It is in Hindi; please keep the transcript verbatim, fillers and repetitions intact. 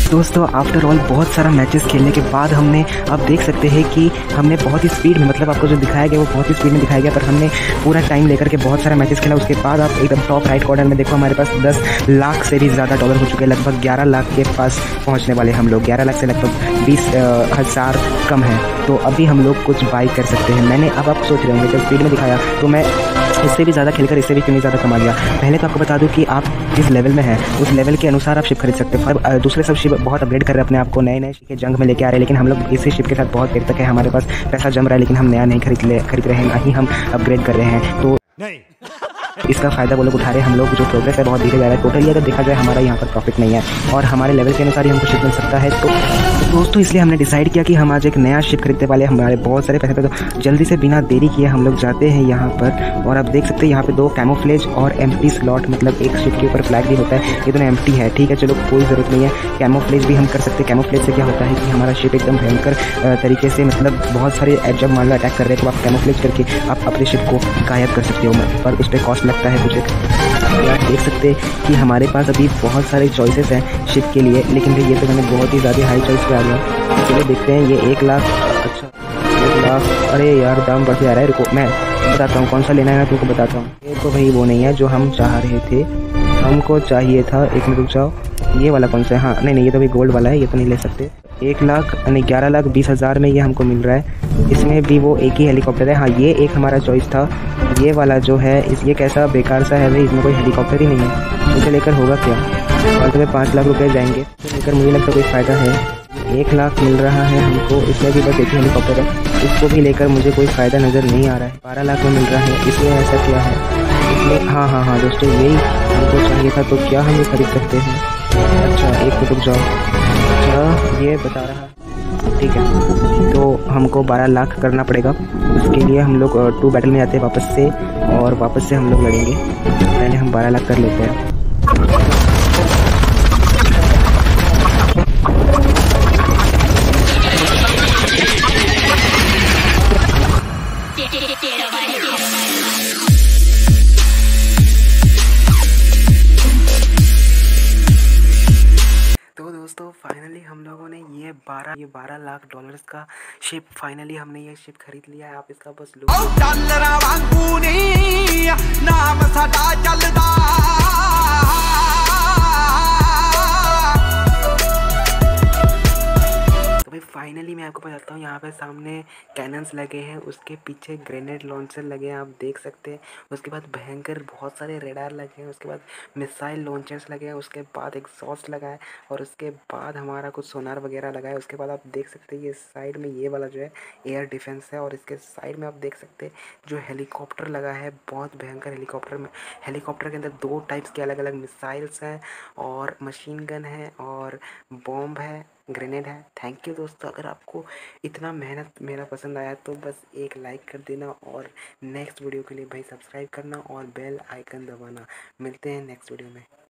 दोस्तों आफ्टर ऑल बहुत सारा मैचेस खेलने के बाद हमने अब देख सकते हैं कि हमने बहुत ही स्पीड में, मतलब आपको जो दिखाया गया वो बहुत ही स्पीड में दिखाया गया, पर हमने पूरा टाइम लेकर के बहुत सारा मैचेस खेला। उसके बाद आप एकदम टॉप राइट कॉर्नर में देखो, हमारे पास दस लाख से भी ज़्यादा डॉलर हो चुके हैं। लगभग ग्यारह लाख के पास पहुँचने वाले हम लोग, ग्यारह लाख से लगभग बीस हज़ार कम है। तो अभी हम लोग कुछ बाई कर सकते हैं। मैंने अब आप सोच रहे होंगे जब स्पीड में दिखाया तो मैं इससे भी ज़्यादा खेलकर इससे भी क्यों नहीं ज़्यादा कमा लिया। पहले तो आपको बता दूं कि आप जिस लेवल में हैं उस लेवल के अनुसार आप शिप खरीद सकते हैं। पर दूसरे सब शिप बहुत अपग्रेड कर रहे हैं अपने आप को, नए नए शिप के जंग में लेके आ रहे हैं, लेकिन हम लोग इसी शिप के साथ बहुत देर तक है, हमारे पास पैसा जम रहा है, लेकिन हम नया नहीं खरीद ले खरीद रहे हैं, ना ही हम अपग्रेड कर रहे हैं। तो नहीं इसका फ़ायदा वो लोग उठा रहे हैं। हम लोग जो प्रोग्रेस है बहुत धीरे जा रहा है। टोटली अगर देखा जाए हमारा यहाँ पर प्रॉफिट नहीं है और हमारे लेवल के अनुसार ही हमको शिप मिल सकता है। तो दोस्तों इसलिए हमने डिसाइड किया कि हम आज एक नया शिप खरीदने वाले, हमारे बहुत सारे पैसे थे, तो जल्दी से बिना देरी किए हम लोग जाते हैं यहाँ पर। और आप देख सकते हैं यहाँ पे दो कैमोफ्लेज और एम्प्टी स्लॉट, मतलब एक शिप के ऊपर फ्लैग भी होता है, ये दोनों एम्प्टी है। ठीक है, चलो कोई ज़रूरत नहीं है। कैमोफ्लेज भी हम कर सकते हैं। कैमोफ्लेज से क्या होता है कि हमारा शिप एकदम भयंकर तरीके से, मतलब बहुत सारे जब मान लो अटैक कर रहे हैं तो आप कैमोफ्लेज करके आप अपने शिप को गायब कर सकते हो, पर उस पर कॉस्ट लगता है कुछ एक। आप देख सकते हैं कि हमारे पास अभी बहुत सारे चॉइसेस हैं शिप के लिए, लेकिन भाई ये तो मैंने बहुत ही ज़्यादा हाई चॉइस पे आ गया। चलिए देखते हैं। ये एक लाख, अच्छा एक लाख, अरे यार दाम बढ़ते जा रहा है। रुको मैं बताता हूँ कौन सा लेना है, मैं तुमको बताता हूँ। ये तो भाई वो नहीं है जो हम चाह रहे थे, हमको चाहिए था, एक मिनट रुक जाओ, ये वाला कौन सा है? हाँ नहीं नहीं, ये तो भाई गोल्ड वाला है, ये तो नहीं ले सकते। एक लाख यानी ग्यारह लाख बीस हज़ार में ये हमको मिल रहा है। इसमें भी वो एक ही हेलीकॉप्टर है। हाँ ये एक हमारा चॉइस था, ये वाला जो है इस ये कैसा बेकार सा है भाई, इसमें कोई हेलीकॉप्टर ही नहीं है। इसे लेकर होगा क्या? और तुम्हें पाँच लाख रुपए जाएंगे, तो लेकर मुझे लगता कोई फ़ायदा है। एक लाख मिल रहा है हमको, इसमें भी बस एक ही हेलीकॉप्टर है, इसको भी लेकर मुझे कोई फ़ायदा नज़र नहीं आ रहा है। बारह लाख में मिल रहा है, इसमें ऐसा क्या है? इसमें हाँ हाँ हाँ दोस्तों यही हमको चाहिए था। तो क्या हम ये खरीद सकते हैं? अच्छा एक तो रुक जाओ, अच्छा ये बता रहा है, ठीक है तो हमको बारह लाख करना पड़ेगा। उसके लिए हम लोग टू बैटल में जाते हैं वापस से, और वापस से हम लोग लड़ेंगे। पहले हम बारह लाख कर लेते हैं। तो दोस्तों फाइनली हम लोगों ने ये बारह ये बारह लाख डॉलर्स का शिप, फाइनली हमने ये शिप खरीद लिया है। आप इसका बस लुक नाम साडा चलदा। तो भाई फाइनली मैं आपको बताता हूँ, यहाँ पे सामने कैनन्स लगे हैं, उसके पीछे ग्रेनेड लॉन्चर लगे हैं, आप देख सकते हैं। उसके बाद भयंकर बहुत सारे रेडार लगे हैं, उसके बाद मिसाइल लॉन्चर्स लगे हैं, उसके बाद एग्जॉस्ट लगा है, और उसके बाद हमारा कुछ सोनार वगैरह लगा है। उसके बाद आप देख सकते हैं ये साइड में ये वाला जो है एयर डिफेंस है, और इसके साइड में आप देख सकते हैं जो हेलीकॉप्टर लगा है, बहुत भयंकर हेलीकॉप्टर में। हेलीकॉप्टर के अंदर दो टाइप्स के अलग अलग मिसाइल्स हैं, और मशीन गन है, और बॉम्ब है, ग्रेनेड है। थैंक यू दोस्तों, अगर आपको इतना मेहनत मेरा पसंद आया तो बस एक लाइक कर देना, और नेक्स्ट वीडियो के लिए भाई सब्सक्राइब करना और बेल आइकन दबाना। मिलते हैं नेक्स्ट वीडियो में।